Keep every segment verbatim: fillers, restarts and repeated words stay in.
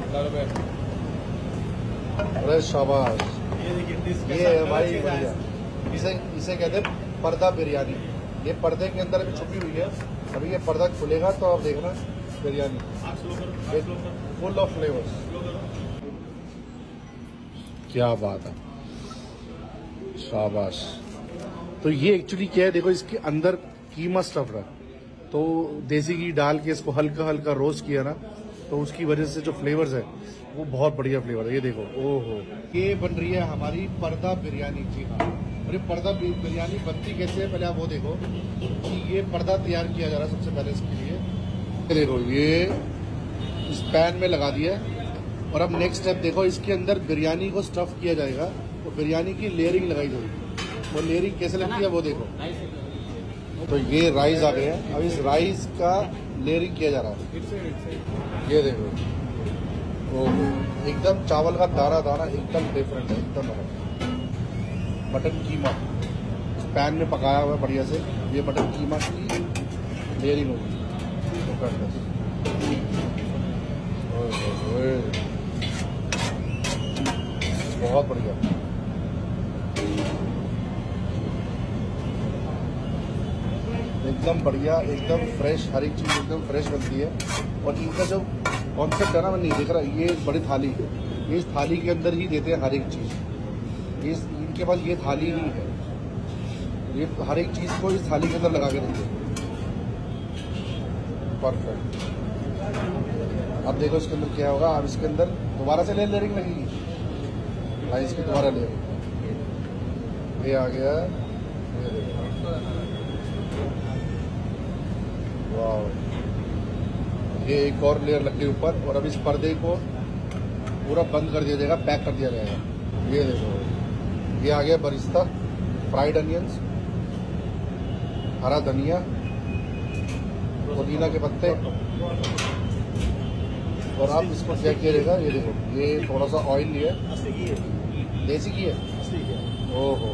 अरे शाबाश, ये है भाई बढ़िया। इसे इसे कहते हैं पर्दा बिरयानी। ये पर्दे के अंदर भी छुपी हुई है। अभी ये पर्दा खुलेगा तो आप देखना बिरयानी फुल ऑफ फ्लेवर्स। क्या बात है, शाबाश। तो ये एक्चुअली क्या है, देखो इसके अंदर कीमा स्टफ है, तो देसी घी डाल के इसको हल्का हल्का रोस्ट किया ना, तो उसकी वजह से जो फ्लेवर्स है वो बहुत बढ़िया फ्लेवर है। ये देखो, ओहो, ये बन रही है हमारी पर्दा बिरयानी। जी हाँ, और ये पर्दा बिरयानी बनती कैसे है, पहले आप वो देखो कि ये पर्दा तैयार किया जा रहा है सबसे पहले इसके लिए। ये देखो, ये इस पैन में लगा दिया है, और अब नेक्स्ट स्टेप देखो, इसके अंदर बिरयानी को स्टफ किया जाएगा, तो बिरयानी की लेयरिंग लगाई जाएगी। वो लेयरिंग कैसे लगती है वो देखो। तो ये राइस आ गया है, अब इस राइस का लेयरिंग किया जा रहा है। ये देखो, ओहो, एकदम चावल का दाना दाना एकदम डिफरेंट है, एकदम अलग। मटन कीमा पैन में पकाया हुआ है बढ़िया से। ये मटन कीमा की लेयरिंग होगी। बहुत बढ़िया, एकदम बढ़िया, एकदम फ्रेश। हर एक चीज एकदम फ्रेश बनती है। और इनका जो कॉन्सेप्ट है ना, मैं नहीं देख रहा, ये बड़ी थाली, ये इस थाली के अंदर ही देते हैं हर एक चीज। ये इनके पास ये थाली ही है, ये हर एक चीज को इस थाली के अंदर लगा के देते हैं। परफेक्ट। अब देखो इसके अंदर क्या होगा। अब इसके अंदर दोबारा से लेयरिंग लगेगी, राइस की दोबारा लेयरिंग। ये आ गया, वाह, ये एक और लेयर लग गई ऊपर। और अब इस पर्दे को पूरा बंद कर दिया जाएगा, पैक कर दिया जाएगा। ये देखो, ये आ गया बरिस्ता, फ्राइड अनियंस, हरा धनिया, पुदीना के पत्ते, और अब इसको चेक किया जाएगा। ये देखो, ये थोड़ा सा ऑयल लिया है, देसी घी है। ओहो,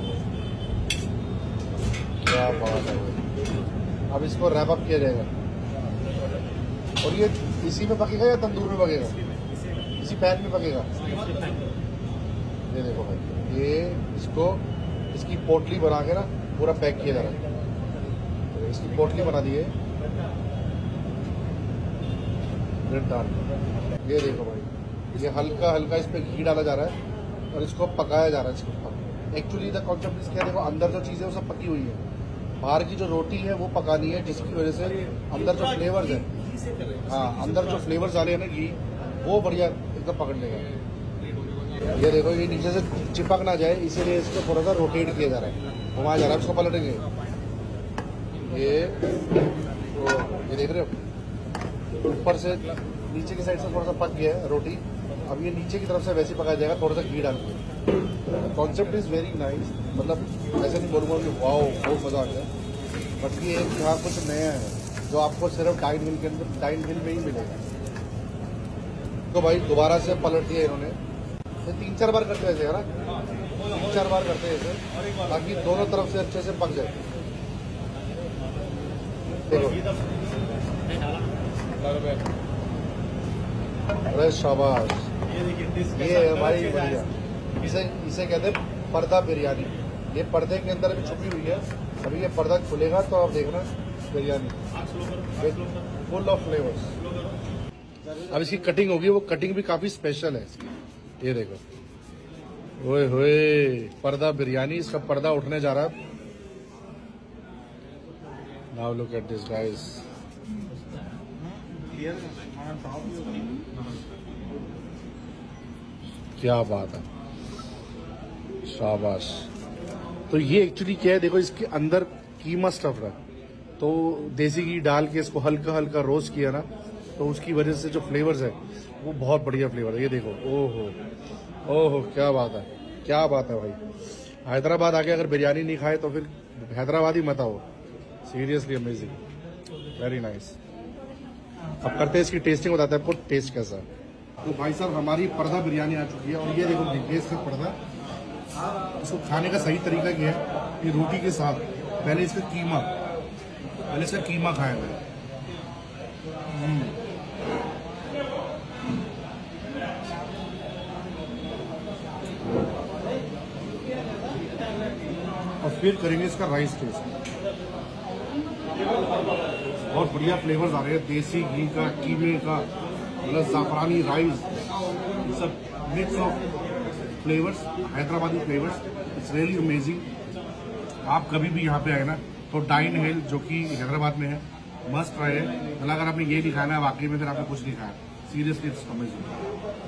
क्या बात है। अब इसको रैप अप किया जाएगा, और ये इसी में पकेगा या तंदूर में पकेगा? इसी पैन में पकेगा। ये देखो भाई, ये इसको इसकी पोटली बना के ना पूरा पैक किया जा रहा है। इसकी पोटली बना दी है, ब्रेड डाल। ये देखो भाई, ये हल्का हल्का इस पे घी डाला जा रहा है और इसको पकाया जा रहा है इसके ऊपर। एक्चुअली द कॉन्सेप्ट इसके, देखो अंदर जो चीज़ है वो सब पकी हुई है, बाहर की जो रोटी है वो पकानी है, जिसकी वजह से अंदर जो फ्लेवर्स है, हाँ अंदर जो फ्लेवर्स आ रहे हैं ना घी, वो बढ़िया एकदम पकड़ लेगा। ये देखो, ये नीचे से चिपक ना जाए इसीलिए इसको थोड़ा सा रोटेट किया जा रहा है, घुमाया जा रहा है। इसको पलटेंगे, ये ये देख रहे हो, ऊपर से नीचे की साइड से थोड़ा सा पक गया है रोटी। अब ये नीचे की तरफ से वैसे पकाया जाएगा, थोड़ा सा घी डाल के। कॉन्सेप्ट इज वेरी नाइस, मतलब ऐसे नहीं बोलूँगा कि वाओ बहुत मज़ा आ गया, बट ये एक यहाँ कुछ नया है जो आपको सिर्फ डाइन हिल के अंदर, डाइन हिल में ही मिलेगा। तो भाई दोबारा से पलट दिया इन्होंने। ये तीन चार बार करते हैं ऐसे, है ना, तीन चार बार करते हैं ऐसे, ताकि दोनों तरफ से अच्छे से पक जाए। देखो, अरे शाबाश, ये है भाई बढ़िया। इसे इसे कहते हैं पर्दा बिरयानी। ये पर्दे के अंदर भी छुपी हुई है। अभी ये पर्दा खुलेगा तो आप देखना बिरयानी फुल ऑफ फ्लेवर्स। अब इसकी कटिंग होगी, वो कटिंग भी काफी स्पेशल है इसकी। ये देखो, ओए होए, पर्दा बिरयानी, इसका पर्दा उठने जा रहा है। Now look at this guys. क्या बात है, शाबाश। तो ये एक्चुअली क्या है, देखो इसके अंदर कीमा स्टफ है, तो देसी घी डाल के इसको हल्का हल्का रोस्ट किया ना, तो उसकी वजह से जो फ्लेवर्स है वो बहुत बढ़िया फ्लेवर है। ये देखो, ओहो ओहो, क्या बात है, क्या बात है भाई। हैदराबाद आके अगर बिरयानी नहीं खाए तो फिर हैदराबाद ही मत आओ। Seriously amazing, very nice. अब करते हैं इसकी टेस्टिंग, बताते हैं आपको टेस्ट कैसा है। तो भाई साहब, हमारी पर्दा बिरयानी आ चुकी है, और ये देखो टेस्ट का पर्दा। इसको खाने का सही तरीका क्या है, ये रोटी के साथ पहले इसका कीमा, पहले इसका कीमा खाया गया। और फिर करेंगे इसका राइस टेस्ट। बहुत बढ़िया फ्लेवर्स आ रहे हैं, देसी घी का, कीमे का, प्लस जाफरानी राइस, सब mix of flavours, Hyderabadi flavours. It's really amazing. आप कभी भी यहाँ पे आए ना तो डाइन हिल जो कि हैदराबाद में है, मस्ट ट्राई है। अगर आपने ये नहीं खाया ना वाकई में, फिर आपने कुछ नहीं खाया। Seriously it's amazing.